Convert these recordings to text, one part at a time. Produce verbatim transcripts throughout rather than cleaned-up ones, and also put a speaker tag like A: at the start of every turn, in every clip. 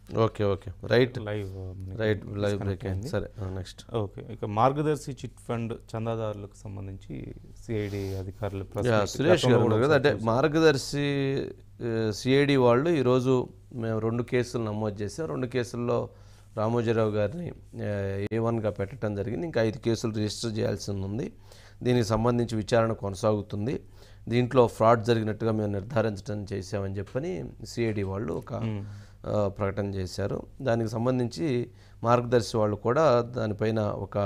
A: Okay okay right
B: live
A: right live break అయింది. సరే next.
B: Okay, ఇక మార్గదర్శి చిట్ ఫండ్ చందాదారులకు సంబంధించి సిఐడి అధికారులు
A: సురేష్ గారు ఉన్నారు కదా, అంటే మార్గదర్శి సిఐడి వాళ్ళు ఈరోజు మేము రెండు కేసులు నమోదు చేసాం. రెండు కేసుల్లో రామోజీరావు గారిని ఏ వన్గా పెట్టడం జరిగింది. ఇంకా ఐదు కేసులు రిజిస్టర్ చేయాల్సి ఉంది. దీనికి సంబంధించి విచారణ కొనసాగుతుంది. దీంట్లో ఫ్రాడ్ జరిగినట్టుగా మేము నిర్ధారించడం చేసామని చెప్పని సిఐడి వాళ్ళు ఒక ప్రకటన చేశారు. దానికి సంబంధించి మార్గదర్శి వాళ్ళు కూడా దానిపైన ఒక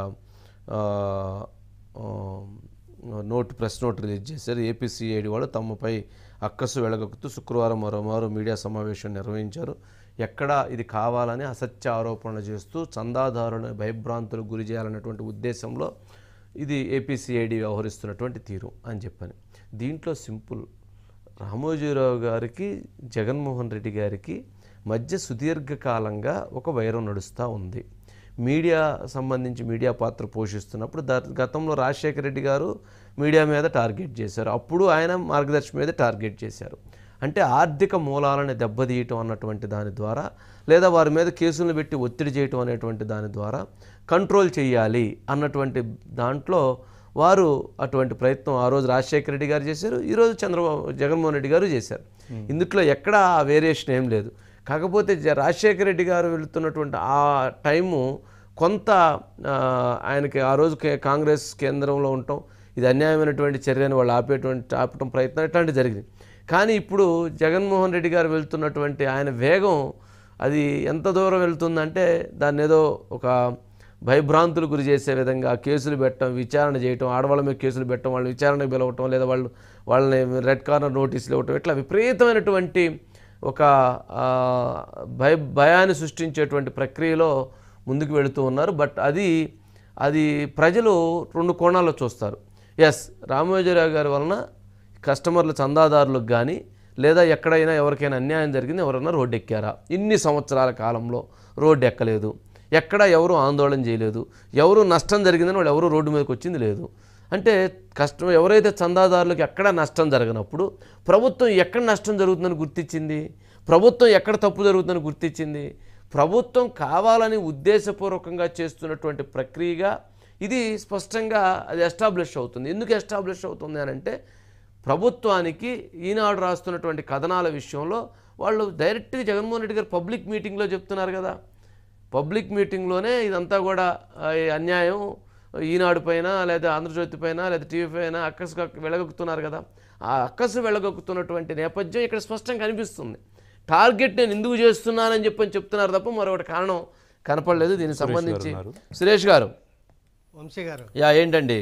A: నోట్ ప్రెస్ నోట్ రిలీజ్ చేశారు. ఏపీ సిఐడి వాళ్ళు తమపై అక్కసు వెలగొక్కుతూ శుక్రవారం మరోమారు మీడియా సమావేశం నిర్వహించారు. ఎక్కడ ఇది కావాలని అసత్య ఆరోపణలు చేస్తూ చందాదారులను భయభ్రాంతులకు గురి చేయాలన్నటువంటి ఉద్దేశంలో ఇది ఏపీ సిఐడి వ్యవహరిస్తున్నటువంటి తీరు అని చెప్పని. దీంట్లో సింపుల్, రామోజీరావు గారికి జగన్మోహన్ రెడ్డి గారికి మధ్య సుదీర్ఘకాలంగా ఒక వైరం నడుస్తూ ఉంది. మీడియా సంబంధించి మీడియా పాత్ర పోషిస్తున్నప్పుడు ద గతంలో రాజశేఖర రెడ్డి గారు మీడియా మీద టార్గెట్ చేశారు. అప్పుడు ఆయన మార్గదర్శి మీద టార్గెట్ చేశారు. అంటే ఆర్థిక మూలాలను దెబ్బతీయటం అన్నటువంటి దాని ద్వారా, లేదా వారి మీద కేసులను పెట్టి ఒత్తిడి చేయటం అనేటువంటి దాని ద్వారా కంట్రోల్ చేయాలి అన్నటువంటి దాంట్లో వారు అటువంటి ప్రయత్నం ఆ రోజు రాజశేఖర రెడ్డి గారు చేశారు, ఈరోజు చంద్రబాబు జగన్మోహన్ రెడ్డి గారు చేశారు. ఇందులో ఎక్కడ ఆ వేరియేషన్ ఏం లేదు. కాకపోతే రాజశేఖర రెడ్డి గారు వెళుతున్నటువంటి ఆ టైము కొంత ఆయనకి ఆ రోజు కాంగ్రెస్ కేంద్రంలో ఉండటం, ఇది అన్యాయమైనటువంటి చర్యను వాళ్ళు ఆపేటువంటి ఆపటం ప్రయత్నం ఇట్లాంటివి జరిగింది. కానీ ఇప్పుడు జగన్మోహన్ రెడ్డి గారు వెళ్తున్నటువంటి ఆయన వేగం అది ఎంత దూరం వెళ్తుందంటే దాన్ని ఏదో ఒక భయభ్రాంతులు గురి చేసే విధంగా కేసులు పెట్టడం, విచారణ చేయటం, ఆడవాళ్ళ మీద కేసులు పెట్టడం, వాళ్ళని విచారణకు పిలవటం, లేదా వాళ్ళు వాళ్ళని రెడ్ కార్నర్ నోటీసులు ఇవ్వటం, ఇట్లా విపరీతమైనటువంటి ఒక భయ భయాన్ని సృష్టించేటువంటి ప్రక్రియలో ముందుకు వెళుతూ ఉన్నారు. బట్ అది అది ప్రజలు రెండు కోణాల్లో చూస్తారు. ఎస్, రామోజీరావు గారి వలన కస్టమర్లు చందాదారులకు కానీ లేదా ఎక్కడైనా ఎవరికైనా అన్యాయం జరిగింది, ఎవరైనా రోడ్డు ఎక్కారా? ఇన్ని సంవత్సరాల కాలంలో రోడ్డు ఎక్కలేదు, ఎక్కడ ఎవరు ఆందోళన చేయలేదు, ఎవరు నష్టం జరిగిందని వాళ్ళు ఎవరు రోడ్డు మీదకి వచ్చింది లేదు. అంటే కష్టం ఎవరైతే చందాదారులకు ఎక్కడ నష్టం జరగనప్పుడు ప్రభుత్వం ఎక్కడ నష్టం జరుగుతుందని గుర్తించింది, ప్రభుత్వం ఎక్కడ తప్పు జరుగుతుందని గుర్తించింది. ప్రభుత్వం కావాలని ఉద్దేశపూర్వకంగా చేస్తున్నటువంటి ప్రక్రియగా ఇది స్పష్టంగా అది ఎస్టాబ్లిష్ అవుతుంది. ఎందుకు ఎస్టాబ్లిష్ అవుతుంది అని అంటే, ప్రభుత్వానికి ఈనాడు రాస్తున్నటువంటి కథనాల విషయంలో వాళ్ళు డైరెక్ట్గా జగన్మోహన్ రెడ్డి గారు పబ్లిక్ మీటింగ్లో చెప్తున్నారు కదా. పబ్లిక్ మీటింగ్లోనే ఇదంతా కూడా అన్యాయం ఈనాడు పైన లేదా ఆంధ్రజ్యోతి పైన లేదా టీవీ పైన అక్కసు వెళ్ళగొక్కుతున్నారు కదా. ఆ అక్కసు వెళ్ళగొక్కుతున్నటువంటి నేపథ్యం ఇక్కడ స్పష్టంగా కనిపిస్తుంది. టార్గెట్ నేను ఎందుకు చేస్తున్నానని చెప్పని చెప్తున్నారు తప్ప మరొకటి కారణం కనపడలేదు. దీనికి సంబంధించి సురేష్ గారు,
C: వంశీ గారు,
A: యా ఏంటండి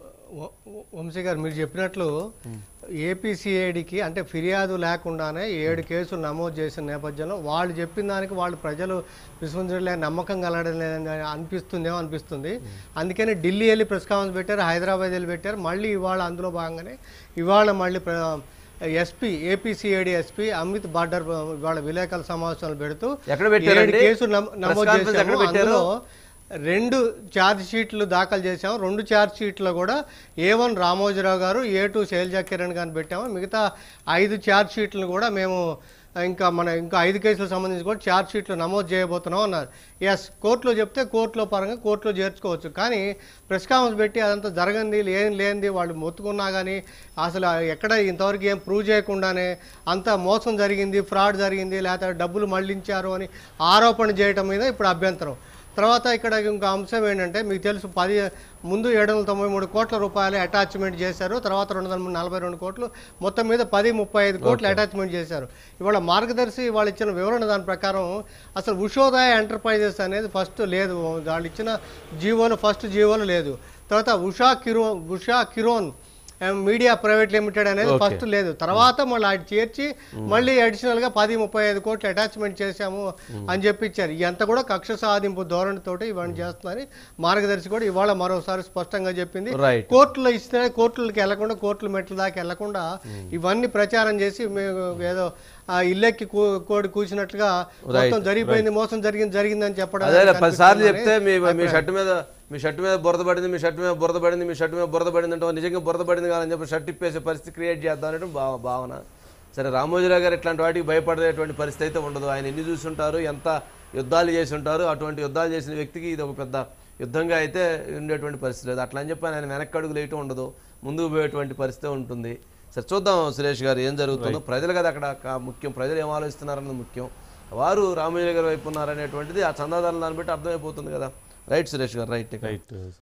C: వంశీ గారు మీరు చెప్పినట్లు ఏపీసీఐడికి అంటే ఫిర్యాదు లేకుండానే ఏడు కేసులు నమోదు చేసిన నేపథ్యంలో వాళ్ళు చెప్పిన దానికి వాళ్ళు ప్రజలు విశ్వసించలే నమ్మకం కలగడం లేదని అనిపిస్తుందేమో అనిపిస్తుంది. అందుకని ఢిల్లీ వెళ్ళి ప్రెస్ కాన్ఫరెన్స్ పెట్టారు, హైదరాబాద్ వెళ్ళి పెట్టారు. మళ్ళీ ఇవాళ అందులో భాగంగానే ఇవాళ మళ్ళీ SP AP CID SP Amit Bardar ఇవాళ విలేకరుల సమావేశాలు పెడుతూ ఏడు కేసులు నమోదు చేశారు. అందులో రెండు ఛార్జ్ షీట్లు దాఖలు చేసాము. రెండు ఛార్జ్ షీట్లో కూడా ఏ వన్ రామోజీరావు గారు, ఏ టూ శైలజా కిరణ్ గారిని పెట్టాము. మిగతా ఐదు ఛార్జ్ షీట్లను కూడా మేము ఇంకా మన ఇంకా ఐదు కేసులకు సంబంధించి కూడా ఛార్జ్ షీట్లు నమోదు చేయబోతున్నాం అన్నారు. ఎస్, కోర్టులో చెప్తే కోర్టులో పరంగా కోర్టులో చేర్చుకోవచ్చు. కానీ ప్రెస్ కాన్ఫరెన్స్ పెట్టి అదంతా జరగంది ఏం లేనిది వాళ్ళు మొత్తుకున్నా కానీ అసలు ఎక్కడ ఇంతవరకు ఏం ప్రూవ్ చేయకుండానే అంతా మోసం జరిగింది, ఫ్రాడ్ జరిగింది, లేకపోతే డబ్బులు మళ్లించారు అని ఆరోపణ చేయడం మీద ఇప్పుడు అభ్యంతరం. తర్వాత ఇక్కడ ఇంకో అంశం ఏంటంటే, మీకు తెలుసు పది ముందు ఏడు వందల తొంభై మూడు కోట్ల రూపాయలు అటాచ్మెంట్ చేశారు. తర్వాత రెండు వందల నలభై రెండు కోట్లు మొత్తం మీద పది ముప్పై ఐదు కోట్లు అటాచ్మెంట్ చేశారు. ఇవాళ మార్గదర్శి వాళ్ళు ఇచ్చిన వివరణ దాని ప్రకారం అసలు ఉషోదయ ఎంటర్ప్రైజెస్ అనేది ఫస్ట్ లేదు, వాళ్ళు ఇచ్చిన జీవోలు ఫస్ట్ జీవోలు లేదు. తర్వాత ఉషా కిరో Usha Kiron media private limited అనేది ఫస్ట్ లేదు. తర్వాత మళ్ళీ అది చేర్చి మళ్ళీ అడిషనల్గా పది ముప్పై ఐదు కోట్లు అటాచ్మెంట్ చేశాము అని చెప్పి ఇచ్చారు. ఇదంతా కూడా కక్ష సాధింపు ధోరణితోటి ఇవన్నీ చేస్తున్నారని మార్గదర్శి కూడా ఇవాళ మరోసారి స్పష్టంగా చెప్పింది. కోర్టులో ఇస్తే కోర్టులకి వెళ్లకుండా కోర్టుల మెట్ల దాకా వెళ్లకుండా ఇవన్నీ ప్రచారం చేసి మేము ఏదో ఇల్లెక్కి కోడి కూర్చున్నట్లుగా మొత్తం జరిగిపోయింది, మోసం జరిగింది జరిగిందని చెప్పడం.
A: పదిసార్లు చెప్తే మీ షర్ట్ మీద మీ షర్ట్ మీద బురద పడింది, మీ షర్ట్ మీద బురద పడింది, మీ షర్ట్ మీద బురద పడింది అంటే నిజంగా బురద పడింది కాదని చెప్పి షర్ట్ ఇప్పేసే పరిస్థితి క్రియేట్ చేద్దాం అనేటువంటి భావన. సరే రామోజీరావు గారు ఇట్లాంటి వాటికి భయపడేటువంటి పరిస్థితి అయితే ఉండదు. ఆయన ఎన్ని చూసుంటారు, ఎంత యుద్ధాలు చేసి ఉంటారు. అటువంటి యుద్ధాలు చేసిన వ్యక్తికి ఇది ఒక పెద్ద యుద్ధంగా అయితే ఉండేటువంటి పరిస్థితి లేదు. అట్లా అని చెప్పి ఆయన వెనక్కి అడుగులు వేయటం ఉండదు, ముందుకు పోయేటువంటి పరిస్థితి ఉంటుంది. సరే చూద్దాం సురేష్ గారు ఏం జరుగుతుందో. ప్రజలు కదా అక్కడ కా- ముఖ్యం, ప్రజలు ఏం ఆలోచిస్తున్నారన్నది ముఖ్యం. వారు రామోజీ గారి వైపు ఉన్నారనేటువంటిది ఆ చందాదారులను దాన్ని బట్టి అర్థమైపోతుంది కదా. రైట్ సురేష్ గారు, రైట్
B: రైట్